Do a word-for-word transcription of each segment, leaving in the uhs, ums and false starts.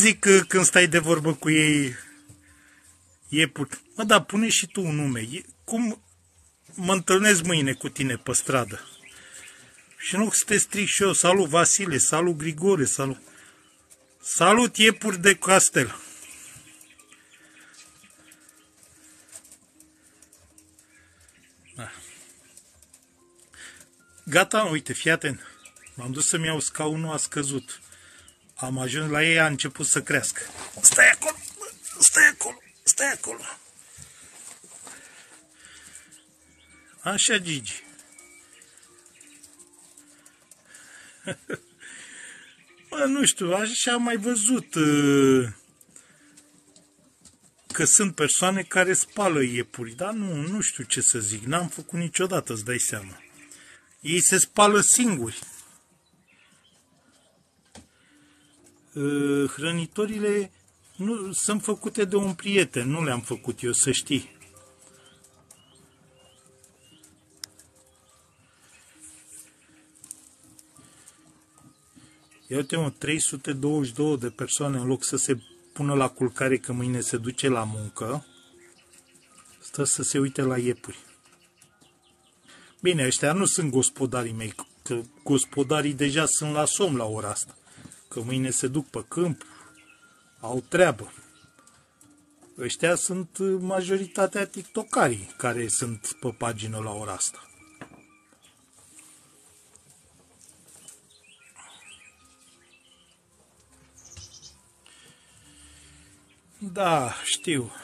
Zic că când stai de vorbă cu ei, iepuri, mă, da, pune și tu un nume. Cum mă întâlnesc mâine cu tine pe stradă? Și nu să te stric și eu, salut Vasile, salut Grigore, salut... Salut iepuri de castel. Da. Gata, uite, fii atent. M-am dus să-mi iau scaunul, a scăzut. Am ajuns la ei, a început să crească. Stai acolo, stai acolo, stai acolo. Așa, Gigi. Bă, nu știu, așa am mai văzut că sunt persoane care spală iepuri, dar nu, nu știu ce să zic, n-am făcut niciodată, îți dai seama. Ei se spală singuri. Hrănitorile nu, sunt făcute de un prieten, nu le-am făcut eu, să știi. Ia uite-mă, trei sute douăzeci și două de persoane, în loc să se pună la culcare că mâine se duce la muncă, stă să se uite la iepuri. Bine, ăștia nu sunt gospodarii mei, că gospodarii deja sunt la somn la ora asta, că mâine se duc pe câmp, au treabă. Ăștia sunt majoritatea tiktokarii care sunt pe pagină la ora asta. Da, știu.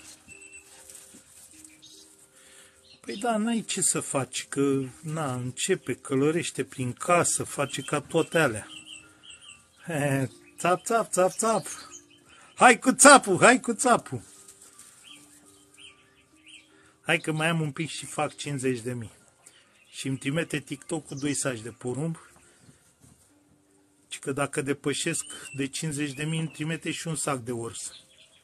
Păi da, n-ai ce să faci, că, na, începe, călărește prin casă, face ca toate alea. He, țap, țap, țap, țap. Hai cu țapul, hai cu țapul. Hai că mai am un pic și fac cincizeci de mii. Și îmi trimite TikTok cu doi saci de porumb. Și că dacă depășesc de cincizeci de mii, îmi trimite și un sac de ors.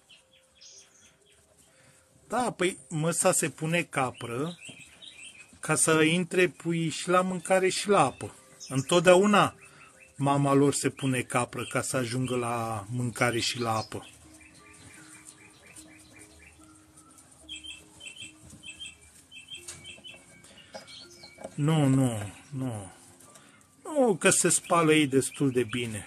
Da, păi măsa se pune capră ca să intre pui și la mâncare și la apă. Întotdeauna mama lor se pune capră ca să ajungă la mâncare și la apă. Nu, nu, nu. Nu, că se spală ei destul de bine.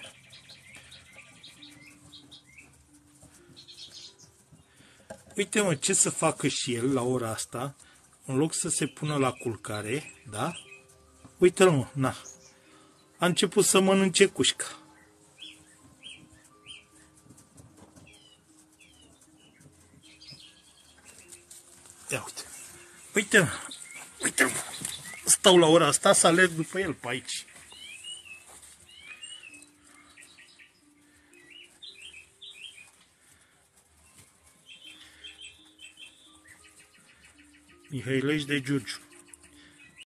Uite mă, ce să facă și el la ora asta, în loc să se pună la culcare, da? Uite-l mă, na. A început să mănânce cușca. Ia uite. Uite-l, uite-l mă. Stau la ora asta să alerg după el pe aici. Mihăilăși de Giurgiu.